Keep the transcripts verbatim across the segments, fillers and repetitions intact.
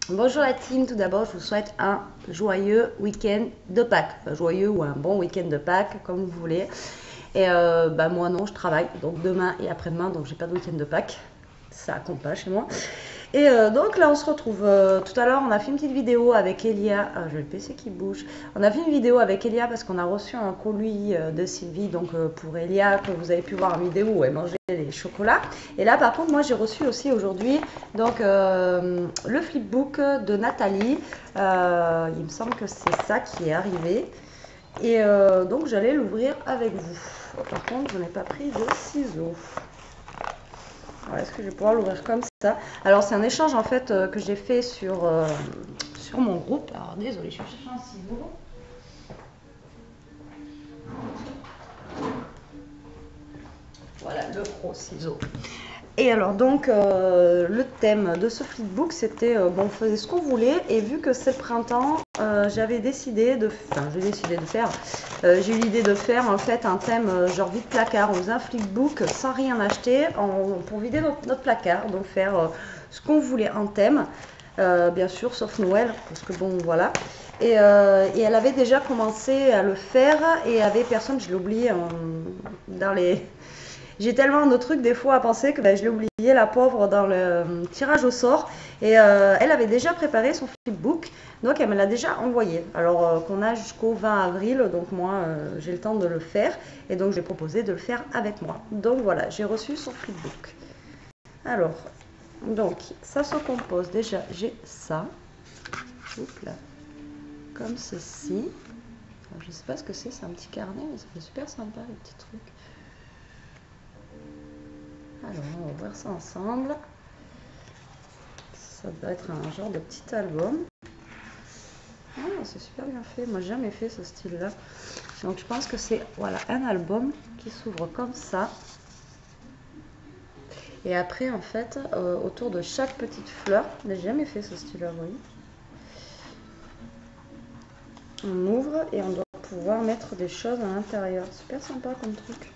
Bonjour la team, tout d'abord je vous souhaite un joyeux week-end de Pâques, enfin, joyeux ou un bon week-end de Pâques comme vous voulez. Et euh, bah, moi non, je travaille, donc demain et après-demain, donc j'ai pas de week-end de Pâques, ça compte pas chez moi. Et euh, donc là on se retrouve, euh, tout à l'heure on a fait une petite vidéo avec Elia, ah, j'ai le P C qui bouge, on a fait une vidéo avec Elia parce qu'on a reçu un colis euh, de Sylvie, donc euh, pour Elia, que vous avez pu voir en vidéo où elle mangeait des chocolats. Et là par contre moi j'ai reçu aussi aujourd'hui donc euh, le flipbook de Nathalie, euh, il me semble que c'est ça qui est arrivé. Et euh, donc j'allais l'ouvrir avec vous. Par contre je n'ai pas pris de ciseaux. Voilà, est-ce que je vais pouvoir l'ouvrir comme ça? Alors c'est un échange en fait euh, que j'ai fait sur, euh, sur mon groupe. Alors désolé, je vais chercher un ciseau. Voilà, le gros ciseau. Et alors donc euh, le thème de ce flipbook c'était euh, bon, on faisait ce qu'on voulait, et vu que c'est le printemps, euh, j'avais décidé de enfin j'ai décidé de faire euh, j'ai eu l'idée de faire en fait un thème euh, genre vide placard. On faisait un flipbook sans rien acheter en, pour vider notre, notre placard, donc faire euh, ce qu'on voulait en thème, euh, bien sûr sauf Noël parce que bon voilà. Et, euh, et elle avait déjà commencé à le faire et avait personne, je l'ai oublié hein, dans les j'ai tellement de trucs des fois à penser que ben, je l'ai oublié, la pauvre, dans le euh, tirage au sort. Et euh, elle avait déjà préparé son flipbook, donc elle me l'a déjà envoyé. Alors euh, qu'on a jusqu'au vingt avril, donc moi euh, j'ai le temps de le faire. Et donc j'ai proposé de le faire avec moi. Donc voilà, j'ai reçu son flipbook. Alors, donc ça se compose, déjà j'ai ça. Oups là. Comme ceci. Alors, je sais pas ce que c'est, c'est un petit carnet, mais ça fait super sympa les petits trucs. Alors, on va ouvrir ça ensemble. Ça doit être un genre de petit album. Ah, c'est super bien fait. Moi, j'ai jamais fait ce style-là. Donc, je pense que c'est voilà, un album qui s'ouvre comme ça. Et après, en fait, euh, autour de chaque petite fleur, mais j'ai jamais fait ce style-là, vous voyez. On ouvre et on doit pouvoir mettre des choses à l'intérieur. Super sympa comme truc.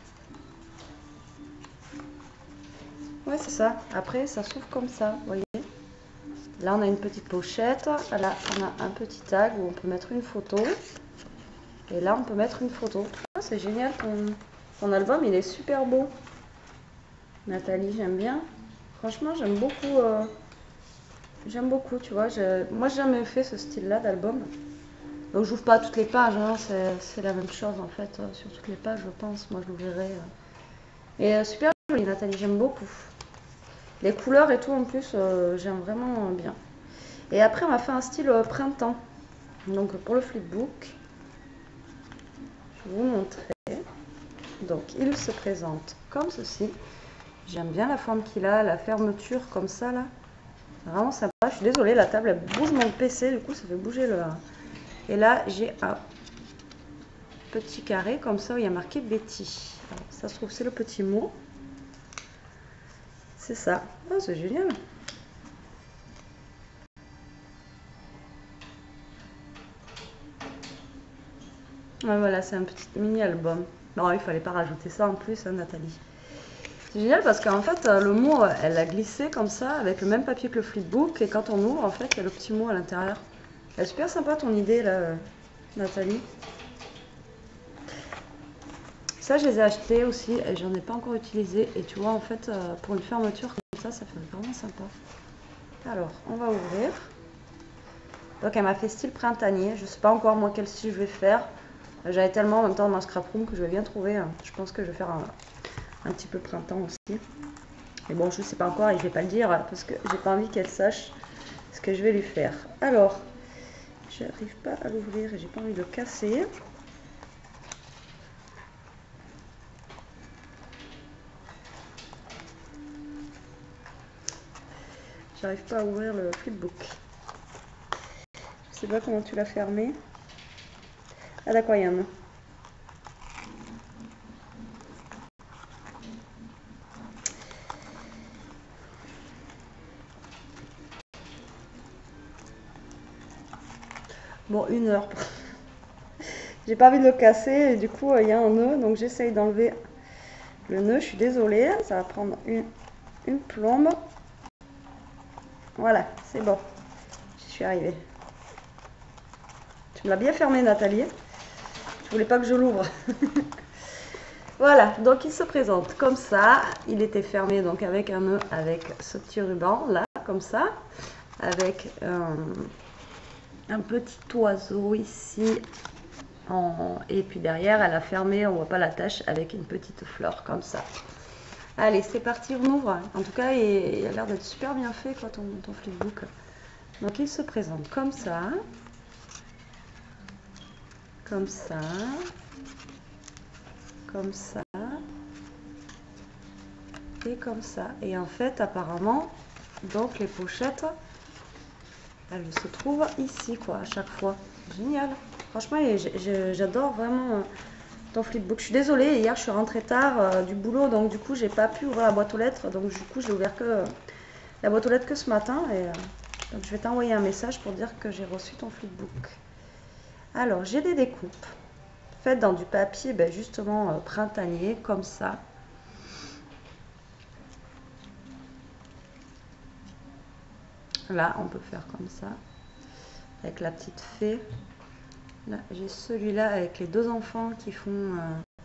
Ouais, c'est ça. Après, ça s'ouvre comme ça, vous voyez. Là, on a une petite pochette. Là, on a un petit tag où on peut mettre une photo. Et là, on peut mettre une photo. Ah, c'est génial, ton, ton album, il est super beau. Nathalie, j'aime bien. Franchement, j'aime beaucoup. Euh, j'aime beaucoup, tu vois. Je, moi, j'ai jamais fait ce style-là d'album. Donc, j'ouvre pas toutes les pages. Hein, c'est la même chose, en fait, euh, sur toutes les pages, je pense. Moi, je l'ouvrirai. Euh. Et euh, super joli, Nathalie, j'aime beaucoup. Les couleurs et tout, en plus, euh, j'aime vraiment bien. Et après, on m'a fait un style euh, printemps. Donc, pour le flipbook, je vais vous montrer. Donc, il se présente comme ceci. J'aime bien la forme qu'il a, la fermeture comme ça, là. Vraiment sympa. Je suis désolée, la table, elle bouge mon P C, du coup, ça fait bouger le... Et là, j'ai un petit carré comme ça où il y a marqué Betty. Alors, ça se trouve, c'est le petit mot. C'est ça. Oh, c'est génial. Ouais, voilà, c'est un petit mini-album. Non, il fallait pas rajouter ça en plus, hein, Nathalie. C'est génial parce qu'en fait, le mot, elle a glissé comme ça, avec le même papier que le flipbook. Et quand on ouvre, en fait, il y a le petit mot à l'intérieur. Elle est super sympa ton idée, là, Nathalie. Ça, je les ai achetés aussi et j'en ai pas encore utilisé. Et tu vois, en fait, euh, pour une fermeture comme ça, ça fait vraiment sympa. Alors, on va ouvrir. Donc, elle m'a fait style printanier. Je sais pas encore, moi, quel style je vais faire. J'avais tellement en même temps dans ma scrap room que je vais bien trouver. Hein. Je pense que je vais faire un, un petit peu printemps aussi. Mais bon, je sais pas encore et je vais pas le dire parce que j'ai pas envie qu'elle sache ce que je vais lui faire. Alors, j'arrive pas à l'ouvrir et j'ai pas envie de le casser. J'arrive pas à ouvrir le flipbook. Je sais pas comment tu l'as fermé. Ah d'accord, il y en a. Bon, une heure. J'ai pas envie de le casser et du coup il y a un nœud, donc j'essaye d'enlever le nœud. Je suis désolée, ça va prendre une, une plombe. Voilà, c'est bon. suis arrivée. Tu me l'as bien fermé, Nathalie. Je voulais pas que je l'ouvre. Voilà, donc il se présente comme ça. Il était fermé donc avec un nœud, avec ce petit ruban là, comme ça, avec euh, un petit oiseau ici. En... Et puis derrière, elle a fermé, on voit pas la tache, avec une petite fleur comme ça. Allez, c'est parti, on ouvre. En tout cas, il a l'air d'être super bien fait, quoi, ton, ton flipbook. Donc il se présente comme ça. Comme ça. Comme ça. Et comme ça. Et en fait, apparemment, donc les pochettes, elles se trouvent ici, quoi, à chaque fois. Génial. Franchement, j'adore vraiment ton flipbook. Je suis désolée, hier je suis rentrée tard euh, du boulot, donc du coup j'ai pas pu ouvrir la boîte aux lettres. Donc du coup j'ai ouvert que euh, la boîte aux lettres que ce matin. Et euh, donc je vais t'envoyer un message pour dire que j'ai reçu ton flipbook. Alors j'ai des découpes faites dans du papier, ben, justement euh, printanier, comme ça. Là on peut faire comme ça, avec la petite fée. Là j'ai celui-là avec les deux enfants qui font... Euh,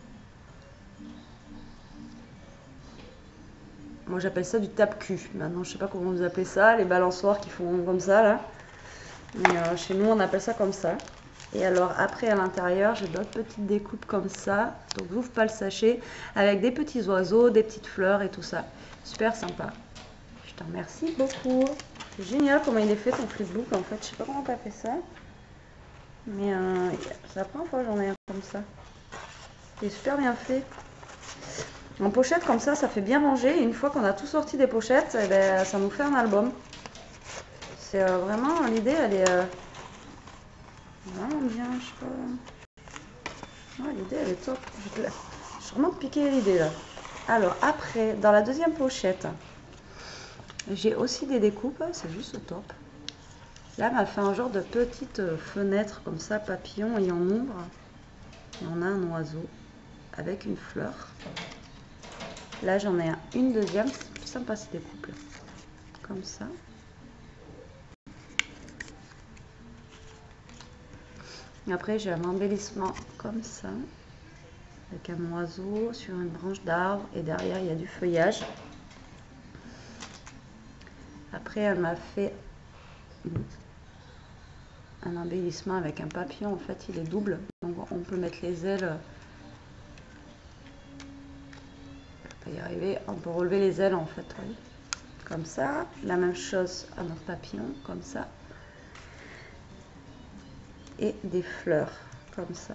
moi j'appelle ça du tape-cul. Maintenant je sais pas comment vous appelez ça, les balançoires qui font comme ça là. Mais euh, chez nous on appelle ça comme ça. Et alors après à l'intérieur j'ai d'autres petites découpes comme ça. Donc j'ouvre pas le sachet, avec des petits oiseaux, des petites fleurs et tout ça. Super sympa. Je te remercie beaucoup. C'est génial comment il est fait ton flipbook en fait. Je sais pas comment tu as fait ça. Mais euh, c'est la première fois que j'en ai un comme ça. Il est super bien fait. En pochette comme ça, ça fait bien ranger. Et une fois qu'on a tout sorti des pochettes, eh ben, ça nous fait un album. C'est euh, vraiment l'idée, elle est euh, vraiment bien. Je sais pas. Ouais, l'idée, elle est top. Je suis vraiment piqué l'idée là. Alors après, dans la deuxième pochette, j'ai aussi des découpes. C'est juste top. Là, elle m'a fait un genre de petite fenêtre comme ça, papillon, et on ouvre. Et on a un oiseau avec une fleur. Là, j'en ai un, une deuxième. C'est plus sympa ces découpes. Comme ça. Et après, j'ai un embellissement comme ça. Avec un oiseau sur une branche d'arbre. Et derrière, il y a du feuillage. Après, elle m'a fait un embellissement avec un papillon. En fait, il est double. Donc, on peut mettre les ailes. On peut y arriver. On peut relever les ailes, en fait. Oui. Comme ça. La même chose à notre papillon. Comme ça. Et des fleurs. Comme ça.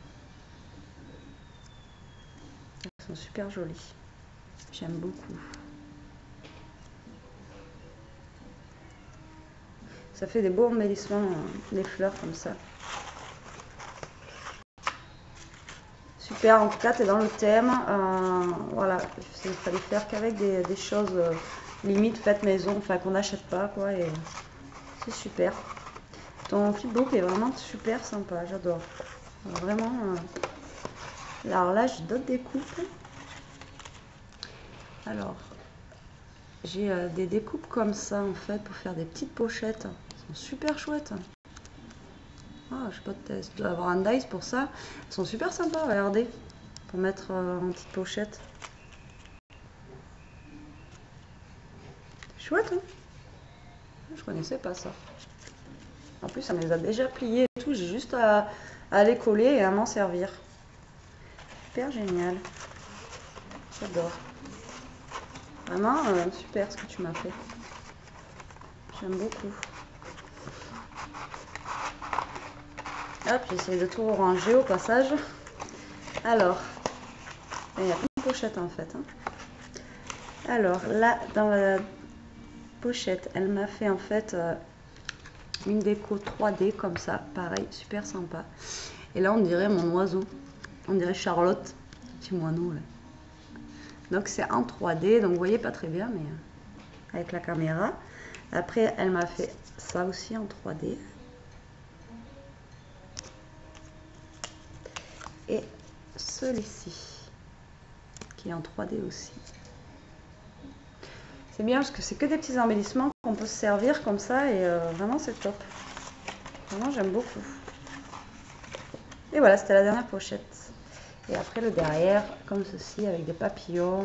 Elles sont super jolies. J'aime beaucoup. Ça fait des beaux embellissements, les fleurs comme ça. Super, en tout cas, tu es dans le thème. Euh, voilà, il fallait faire qu'avec des, des choses euh, limite faites maison, enfin qu'on n'achète pas, quoi. Et c'est super. Ton flipbook est vraiment super sympa, j'adore. Vraiment. Euh... Alors là, j'ai d'autres découpes. Alors, j'ai euh, des découpes comme ça, en fait, pour faire des petites pochettes. Elles sont super chouettes. Ah, je sais pas de test. Je dois avoir un dice pour ça. Elles sont super sympas, regardez. Pour mettre euh, en petite pochette. Chouette, hein? Je connaissais pas ça. En plus, ça me les a déjà pliés et tout. J'ai juste à, à les coller et à m'en servir. Super génial. J'adore. Vraiment, euh, super ce que tu m'as fait. J'aime beaucoup. Hop, j'essaie de tout ranger au passage. Alors, il y a une pochette en fait. Hein. Alors, là, dans la pochette, elle m'a fait en fait euh, une déco trois D comme ça. Pareil, super sympa. Et là, on dirait mon oiseau. On dirait Charlotte, petit moineau. Là. Donc, c'est en trois D. Donc, vous voyez pas très bien, mais euh, avec la caméra. Après, elle m'a fait ça aussi en trois D. Et celui-ci, qui est en trois D aussi. C'est bien parce que c'est que des petits embellissements qu'on peut se servir comme ça et euh, vraiment c'est top. Vraiment j'aime beaucoup. Et voilà, c'était la dernière pochette. Et après le derrière, comme ceci, avec des papillons.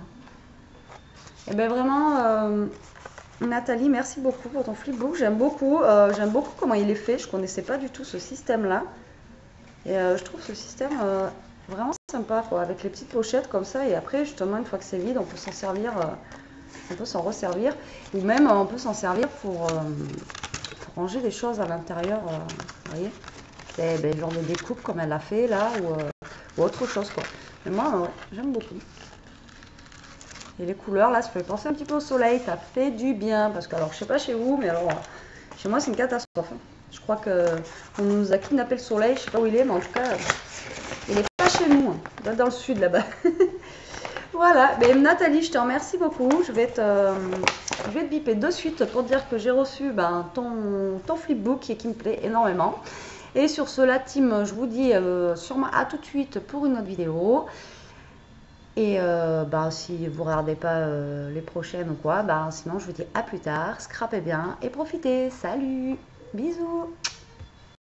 Et bien vraiment, euh, Nathalie, merci beaucoup pour ton flipbook. J'aime beaucoup, euh, j'aime beaucoup comment il est fait. Je connaissais pas du tout ce système-là. Et euh, je trouve ce système euh, vraiment sympa, quoi, avec les petites pochettes comme ça. Et après, justement, une fois que c'est vide, on peut s'en servir. Euh, on peut s'en resservir, ou même on peut s'en servir pour, euh, pour ranger des choses à l'intérieur, euh, vous voyez, des, ben, genre de découpe comme elle l'a fait là, ou, euh, ou autre chose quoi. Mais moi, euh, ouais, j'aime beaucoup. Et les couleurs là, ça fait penser un petit peu au soleil, ça fait du bien, parce que alors je sais pas chez vous, mais alors chez moi c'est une catastrophe. Hein. Je crois que on nous a kidnappé le soleil, je sais pas où il est, mais en tout cas, il n'est pas chez nous, hein. Il doit être dans le sud là-bas. Voilà, mais Nathalie, je te remercie beaucoup. Je vais te, euh, je vais te biper de suite pour te dire que j'ai reçu ben, ton, ton flipbook et qui me plaît énormément. Et sur ce, la team, je vous dis euh, sûrement à tout de suite pour une autre vidéo. Et euh, ben, si vous ne regardez pas euh, les prochaines ou quoi, ben, sinon je vous dis à plus tard. Scrapez bien et profitez. Salut, bisous.